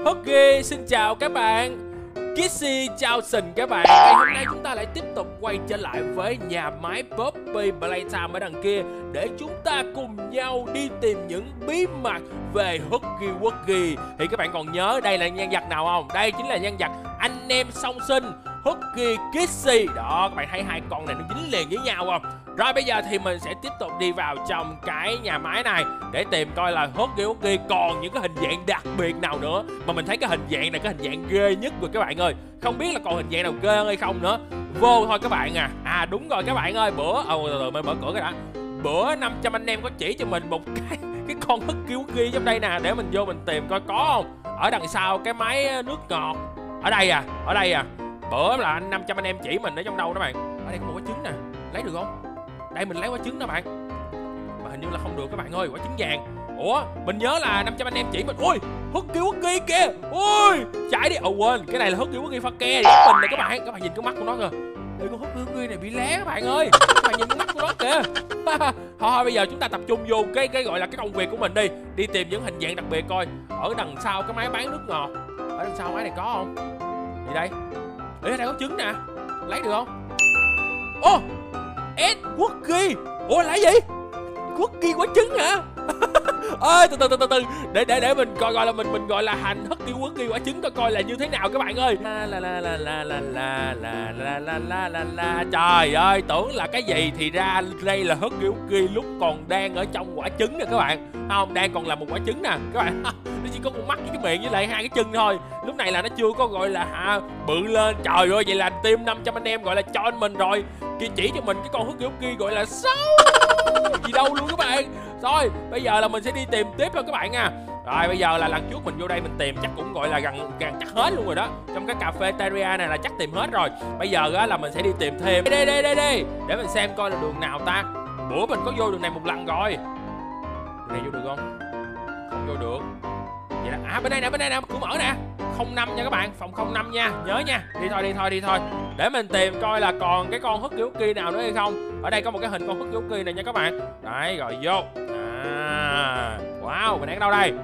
Huggy xin chào các bạn. Kissy chào sình các bạn. Ngày hôm nay chúng ta lại tiếp tục quay trở lại với nhà máy Poppy Playtime ở đằng kia để chúng ta cùng nhau đi tìm những bí mật về Huggy Wuggy. Thì các bạn còn nhớ đây là nhân vật nào không? Đây chính là nhân vật anh em song sinh Huggy Kissy. Đó, các bạn thấy hai con này nó dính liền với nhau không? Rồi bây giờ thì mình sẽ tiếp tục đi vào trong cái nhà máy này để tìm coi là Huggy Wuggy còn những cái hình dạng đặc biệt nào nữa. Mà mình thấy cái hình dạng này cái hình dạng ghê nhất rồi các bạn ơi. Không biết là còn hình dạng nào ghê hơn hay không nữa. Vô thôi các bạn à. À đúng rồi các bạn ơi, bữa từ mình mở cửa cái đã. Bữa 500 anh em có chỉ cho mình một cái con Huggy Wuggy trong đây nè, để mình vô mình tìm coi có không. Ở đằng sau cái máy nước ngọt. Ở đây à. Bữa là 500 anh em chỉ mình ở trong đâu đó bạn. Ở đây có một quả trứng nè. Lấy được không? Đây mình lấy quả trứng đó bạn. Mà hình như là không được các bạn ơi, quả trứng vàng. Ủa, mình nhớ là 500 anh em chỉ mình. Ui, Huggy Wuggy kìa. Ui, chạy đi. Quên, cái này là Huggy Wuggy pha ke giống mình nè các bạn. Các bạn nhìn cái mắt của nó kìa. Ê, con Huggy Wuggy này bị lé các bạn ơi. Các bạn nhìn cái mắt của nó kìa. Thôi bây giờ chúng ta tập trung vô cái gọi là cái công việc của mình đi. Đi tìm những hình dạng đặc biệt coi. Ở đằng sau cái máy bán nước ngọt. Ở đằng sau máy này có không? Gì đây? Ê, đây có trứng nè. Lấy được không? Ô, Ed Wuggy. Ủa lấy gì? Wuggy quả trứng hả? Ơi từ từ để mình coi là mình gọi là hành Huggy Wuggy quả trứng coi là như thế nào các bạn ơi. La. Trời ơi, tưởng là cái gì thì ra đây là Huggy Wuggy lúc còn đang ở trong quả trứng nè các bạn. Không, đang còn là một quả trứng nè các bạn. Nó chỉ có con mắt với cái miệng với lại hai cái chân thôi. Lúc này là nó chưa có gọi là bự lên. Trời ơi, vậy là team 500 anh em gọi là cho mình rồi. Kia chỉ cho mình cái con Huggy Wuggy gọi là xấu gì đâu luôn các bạn. Rồi bây giờ là mình sẽ đi tìm tiếp thôi các bạn nha. Rồi bây giờ là lần trước mình vô đây mình tìm chắc cũng gọi là gần chắc hết luôn rồi đó. Trong cái cafeteria này là chắc tìm hết rồi. Bây giờ á là mình sẽ đi tìm thêm. Đây để mình xem coi là đường nào ta. Bữa mình có vô đường này một lần rồi. Đường này vô được không? Không vô được. Vậy là bên đây nè, cửa mở nè. 05 nha các bạn, phòng 05 nha, nhớ nha. Đi thôi. Để mình tìm coi là còn cái con Huggy Wuggy nào nữa hay không. Ở đây có một cái hình con Huggy Wuggy này nha các bạn. Đấy, rồi vô. Wow, mình đang ở đâu đây?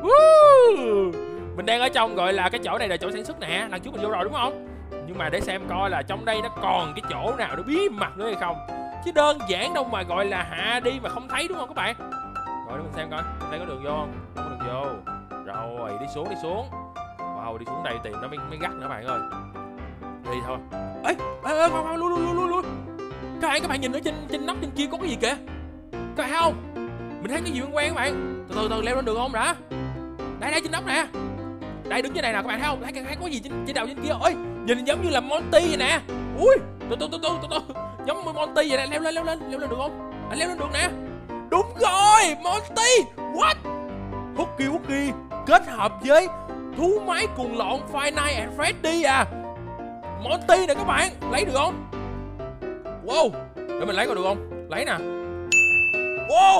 Mình đang ở trong gọi là cái chỗ này là chỗ sản xuất nè. Lần trước mình vô rồi đúng không? Nhưng mà để xem coi là trong đây nó còn cái chỗ nào để bí mật nữa hay không. Chứ đơn giản đâu mà gọi là đi mà không thấy đúng không các bạn? Rồi để mình xem coi, đây có đường vô không? Không có đường vô. Rồi, đi xuống. Wow, đi xuống đây tìm nó mới gắt nữa bạn ơi. Đi thôi. Ê, khoan, lui. Các bạn nhìn ở trên nóc trên kia có cái gì kìa? Các bạn thấy không? Mình thấy cái gì quen các bạn. Từ leo lên được không đã? Đây trên nóc nè. Đây đứng trên này nào các bạn thấy không? Thấy có gì trên đầu trên kia. Ôi, nhìn giống như là Monty vậy nè. Ui, từ giống như Monty vậy nè, leo lên được không? Leo lên được nè. Đúng rồi, Monty. What? Huggy Wuggy kết hợp với thú máy cuồng lộn Five Nights at Freddy à. Monty nè các bạn, lấy được không? Wow, để mình lấy coi được không? Lấy nè. Wow,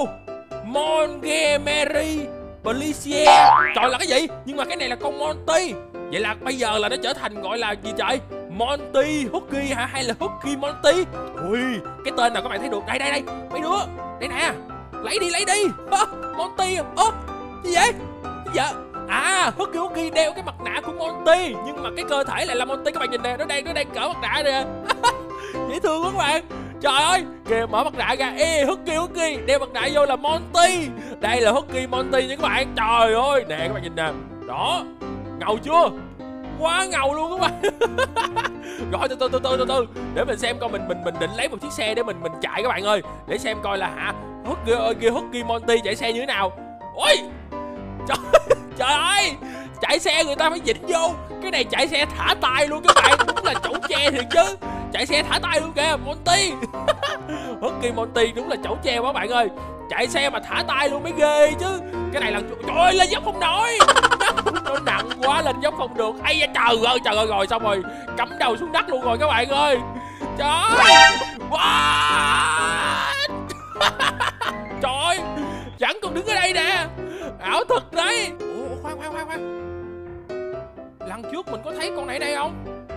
Montgomery Policia. Trời là cái gì? Nhưng mà cái này là con Monty. Vậy là bây giờ là nó trở thành gọi là gì trời? Monty Huggy hả? Hay là Huggy Monty? Ui, cái tên nào các bạn thấy được? Đây, mấy đứa. Đây nè, lấy đi. Monty. Gì vậy? Dạ. Huggy Wuggy đeo cái mặt nạ của Monty, nhưng mà cái cơ thể lại là Monty. Các bạn nhìn nè, nó đang cỡ mặt nạ nè. Dễ thương quá các bạn. Trời ơi, kìa mở mặt nạ ra. Huggy Wuggy đeo mặt nạ vô là Monty. Đây là Huggy Monty nha các bạn. Trời ơi, nè các bạn nhìn nè. Đó, ngầu chưa? Quá ngầu luôn các bạn. Rồi từ để mình xem coi mình định lấy một chiếc xe để mình chạy các bạn ơi, để xem coi là Huggy Monty chạy xe như thế nào. Ôi trời ơi, chạy xe người ta phải vịn vô. Cái này chạy xe thả tay luôn các bạn. Đúng là chẩu tre thiệt chứ. Chạy xe thả tay luôn kìa Monty. Huggy Monty đúng là chẩu tre quá bạn ơi. Chạy xe mà thả tay luôn mới ghê chứ. Cái này là trời ơi, lên dốc không nổi. Nó nặng quá lên dốc không được. Ây da trời ơi, rồi xong rồi cắm đầu xuống đất luôn rồi các bạn ơi. Trời ơi. What? Trời ơi, chẳng còn đứng ở đây nè. Ảo thật đấy. Ủa khoan. Lần trước mình có thấy con này đây không?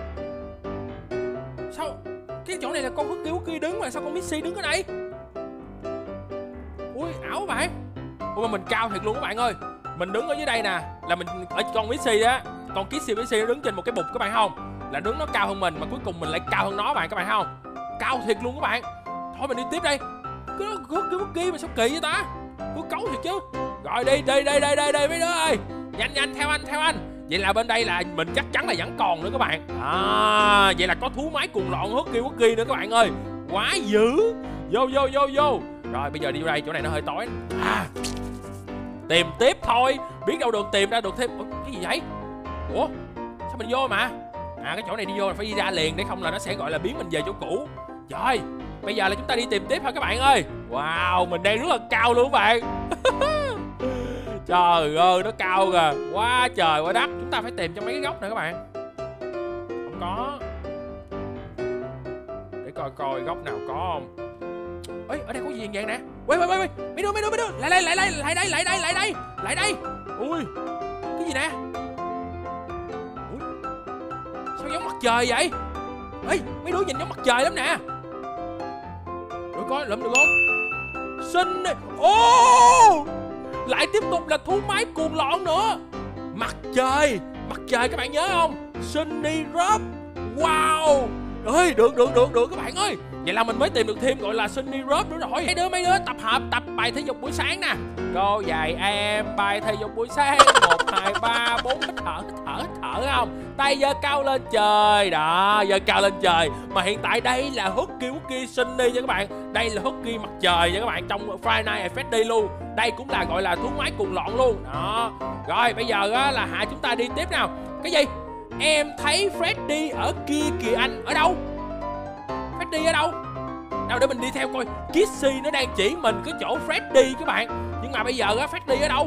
Sao cái chỗ này là con Huggy Wuggy đứng mà sao con Missy đứng ở đây? Ui ảo các bạn. Ui mà mình cao thiệt luôn các bạn ơi. mình đứng ở dưới đây nè, là mình ở con Missy á, con Kissy Missy nó đứng trên một cái bục các bạn không, là đứng nó cao hơn mình mà cuối cùng mình lại cao hơn nó các bạn không, cao thiệt luôn các bạn. Thôi mình đi tiếp đây, cái kia mà sao kỳ vậy ta, cứ cấu thiệt chứ. Rồi đi mấy đứa ơi, nhanh theo anh. Vậy là bên đây là mình chắc chắn là vẫn còn nữa các bạn. Vậy là có thú máy cuồng loạn Huggy nữa các bạn ơi, quá dữ. Vô. Rồi bây giờ đi vô đây, chỗ này nó hơi tối. Tìm tiếp thôi, biết đâu được tìm ra được thêm. Cái gì vậy? Ủa sao mình vô mà? Cái chỗ này đi vô là phải đi ra liền, để không là nó sẽ gọi là biến mình về chỗ cũ. Rồi bây giờ là chúng ta đi tìm tiếp thôi các bạn ơi. Wow, mình đang rất là cao luôn các bạn. Trời ơi, nó cao kìa, quá trời quá đất. Chúng ta phải tìm trong mấy cái góc này các bạn. Không có. Để coi góc nào có không. Ê, ở đây có gì vậy nè. Quay mấy đứa lại đây. Ui, cái gì nè. Ui, sao giống mặt trời vậy? Ê, mấy đứa nhìn giống mặt trời lắm nè. Được coi, lụm được không? Xinh này. Lại tiếp tục là thú máy cuồng loạn nữa. Mặt trời các bạn nhớ không? Sunny Rob. Wow. Ơi, được các bạn ơi. Vậy là mình mới tìm được thêm gọi là Sunny Rob nữa rồi. Mấy đứa tập bài thể dục buổi sáng nè. Cô dạy em bài thể dục buổi sáng 1, 2, 3, 4. Hít thở không? Tay giơ cao lên trời. Đó, giơ cao lên trời. Mà hiện tại đây là Huggy Sunny nha các bạn. Đây là Huggy mặt trời nha các bạn, trong Friday Night at Freddy luôn. Đây cũng là gọi là thú máy cuồng loạn luôn. Đó. Rồi bây giờ á, là chúng ta đi tiếp nào. Cái gì? Em thấy Freddy ở kia kìa anh. Ở đâu? Freddy ở đâu? Đâu để mình đi theo coi. Kissy nó đang chỉ mình cái chỗ Freddy các bạn. Nhưng mà bây giờ á, Freddy ở đâu?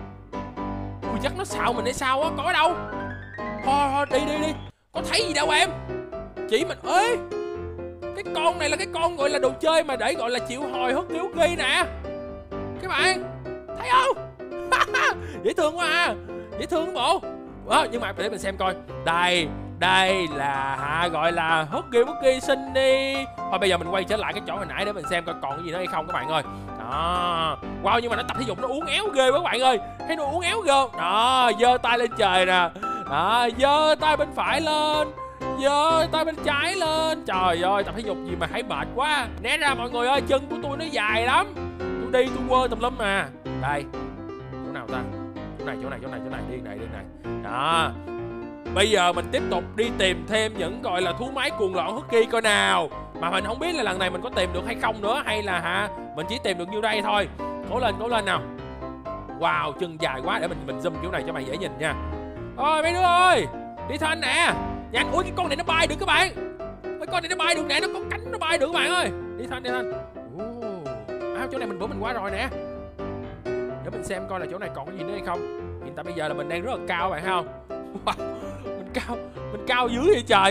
Ui, chắc nó xạo mình hay sao á. Có ở đâu? Thôi đi. Có thấy gì đâu em. Chỉ mình. Ê, cái con này là cái con gọi là đồ chơi mà để gọi là triệu hồi Huggy nè. Các bạn thấy không? Dễ thương quá à. Dễ thương bộ. Nhưng mà để mình xem coi. Đây là gọi là Huggy Sunny. Thôi bây giờ mình quay trở lại cái chỗ hồi nãy để mình xem coi còn cái gì nữa hay không các bạn ơi. Đó. Wow, nhưng mà nó tập thể dục nó uốn éo ghê quá các bạn ơi. Thấy nó uốn éo ghê. Đó, giơ tay lên trời nè. Đó, giơ tay bên phải lên, giơ tay bên trái lên. Trời ơi, tập thể dục gì mà thấy mệt quá. Né ra mọi người ơi, chân của tôi nó dài lắm. Tôi đi tôi quơ tùm lum mà. Đây. Chỗ nào ta? Chỗ này đi này. Đó. Bây giờ mình tiếp tục đi tìm thêm những gọi là thú máy cuồng loạn Huggy coi nào. Mà mình không biết là lần này mình có tìm được hay không nữa, hay là mình chỉ tìm được nhiêu đây thôi. Cố lên nào. Wow, chân dài quá, để mình zoom kiểu này cho mày dễ nhìn nha. Ôi mấy đứa ơi, đi theo anh nè. Nhanh. Ui, cái con này nó bay được các bạn. Cái con này nó bay được nè, nó có cánh nó bay được các bạn ơi. Đi theo anh. Chỗ này bữa mình qua rồi nè. Để mình xem coi là chỗ này còn cái gì nữa hay không. Hiện tại bây giờ là mình đang rất là cao bạn thấy không? Wow, mình cao dữ vậy trời.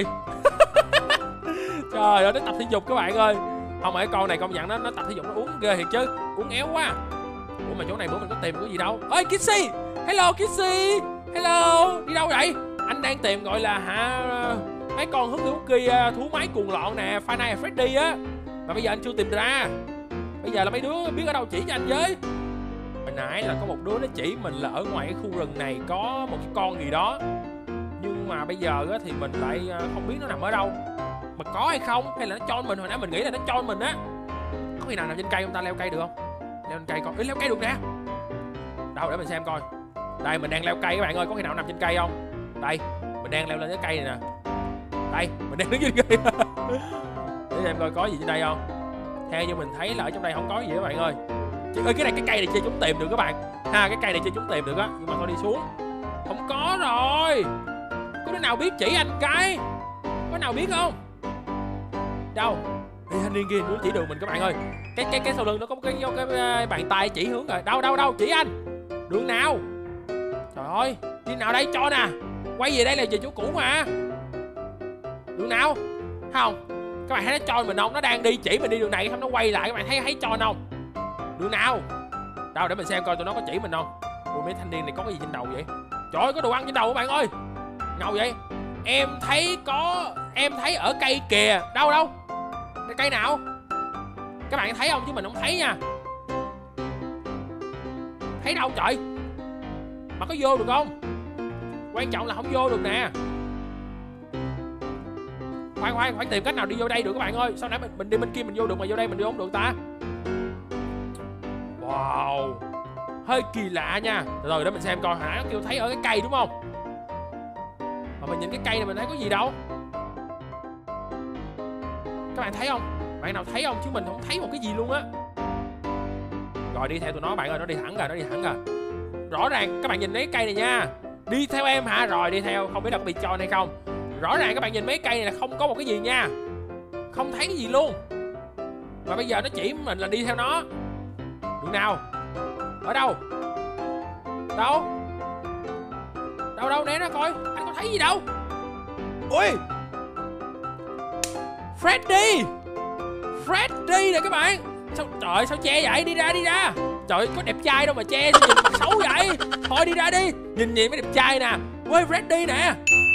Trời ơi, nó tập thể dục các bạn ơi. Không phải con này công nhận nó tập thể dục nó uống ghê thiệt chứ, uống éo quá. Ủa mà chỗ này bữa mình có tìm có gì đâu. Ơi Kissy, hello Kissy, hello. Đi đâu vậy? Anh đang tìm gọi là mấy con Huggy thú máy cuồng loạn nè, Five Nights at Freddy á. Mà bây giờ anh chưa tìm ra. Bây giờ là mấy đứa biết ở đâu chỉ cho anh với. Hồi nãy là có một đứa nó chỉ mình là ở ngoài cái khu rừng này có một cái con gì đó. Nhưng mà bây giờ á, thì mình lại không biết nó nằm ở đâu. Mà có hay không, hay là nó cho mình. Hồi nãy mình nghĩ là nó cho mình á. Có khi nào nằm trên cây không ta? Leo cây được không? Leo trên cây coi. Ê, leo cây được nè. Đâu để mình xem coi. Đây mình đang leo cây các bạn ơi. Có khi nào nằm trên cây không? Đây mình đang leo lên cái cây này nè. Đây mình đang đứng trên cây. Để xem coi có gì trên đây không. Theo như mình thấy là ở trong đây không có gì các bạn ơi. Ơi cái cây này chưa chúng tìm được các bạn. Cái cây này chưa chúng tìm được á. Nhưng mà thôi đi xuống. Không có rồi. Có đứa nào biết chỉ anh cái? Có nào biết không? Đâu? Ê, thanh niên kia nó chỉ đường mình các bạn ơi. Cái sau lưng nó có cái bàn tay chỉ hướng rồi. Đâu chỉ anh. Đường nào? Trời ơi, đi nào đây cho nè. Quay về đây là về chỗ cũ mà. Đường nào? Không. Các bạn thấy nó cho mình không? Nó đang đi chỉ mình đi đường này không, nó quay lại các bạn thấy cho không? Đường nào? Đâu để mình xem coi tụi nó có chỉ mình không. Ủa mấy thanh niên này có cái gì trên đầu vậy? Trời ơi, có đồ ăn trên đầu các bạn ơi. Ngầu vậy. Em thấy ở cây kìa. Đâu? Cái cây nào? Các bạn thấy không chứ mình không thấy nha. Thấy đâu trời? Mà có vô được không? Quan trọng là không vô được nè. Khoan, phải tìm cách nào đi vô đây được các bạn ơi. Sao nãy mình đi bên kia mình vô được mà vô đây mình đi không được ta? Wow, hơi kỳ lạ nha. Rồi để mình xem coi, hồi nãy nó kêu thấy ở cái cây đúng không? Mà mình nhìn cái cây này mình thấy có gì đâu. Các bạn thấy không? Bạn nào thấy không? Chứ mình không thấy một cái gì luôn á. Rồi đi theo tụi nó bạn ơi, nó đi thẳng rồi. Rõ ràng các bạn nhìn mấy cây này nha. Đi theo em hả? Rồi đi theo, không biết là có bị tròn hay không. Rõ ràng các bạn nhìn mấy cây này là không có một cái gì nha. Không thấy cái gì luôn. Mà bây giờ nó chỉ mình là đi theo nó. Đường nào? Ở đâu? Đâu né nó coi. Anh có thấy gì đâu. Ui, Freddy nè các bạn. Sao trời, sao che vậy? Đi ra. Trời ơi, có đẹp trai đâu mà che, sao nhìn mặt xấu vậy? Thôi đi ra đi. Nhìn mấy đẹp trai nè. Ui, Freddy nè.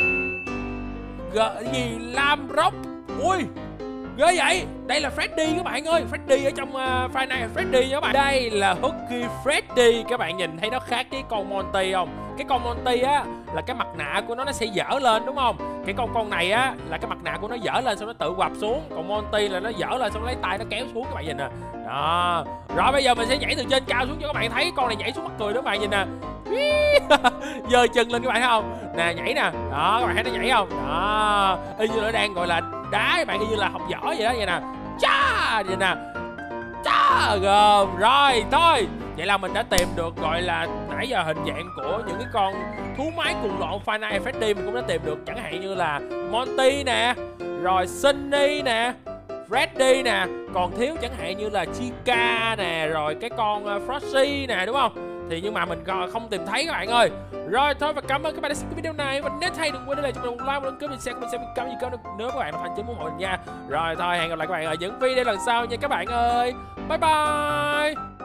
Gì Lam Rock. Ui, ghê vậy. Đây là Freddy các bạn ơi. Freddy ở trong Five Nights at Freddy nha các bạn. Đây là Huggy Freddy. Các bạn nhìn thấy nó khác với con Monty không? Cái con Monty á là cái mặt nạ của nó sẽ dở lên đúng không? Cái con này á là cái mặt nạ của nó dở lên xong nó tự quặp xuống. Còn Monty là nó dở lên xong nó lấy tay nó kéo xuống, các bạn nhìn nè. Đó. Rồi bây giờ mình sẽ nhảy từ trên cao xuống cho các bạn thấy. Con này nhảy xuống mắc cười đó các bạn nhìn nè. Giơ chân lên các bạn thấy không? Nè nhảy nè. Đó, các bạn thấy nó nhảy không? Đó. Y như nó đang gọi là đá các bạn, y như là học võ vậy đó, vậy nè. Chá vậy nè. Chá gồm. Rồi thôi, vậy là mình đã tìm được gọi là nãy giờ hình dạng của những cái con thú máy cuồng loạn Five Nights at Freddy. Mình cũng đã tìm được chẳng hạn như là Monty nè, rồi Sunny nè, Freddy nè, còn thiếu chẳng hạn như là Chica nè, rồi cái con Frosty nè, đúng không? Thì nhưng mà mình không tìm thấy các bạn ơi. Rồi thôi, và cảm ơn các bạn đã xem cái video này. Và nếu thấy đừng quên để lại cho mình một like, một đăng ký, mình share, mình xem cảm gì cơ nếu các bạn là fan chính ủng hộ mình nha. Rồi thôi, hẹn gặp lại các bạn ở những video lần sau nha các bạn ơi. Bye bye.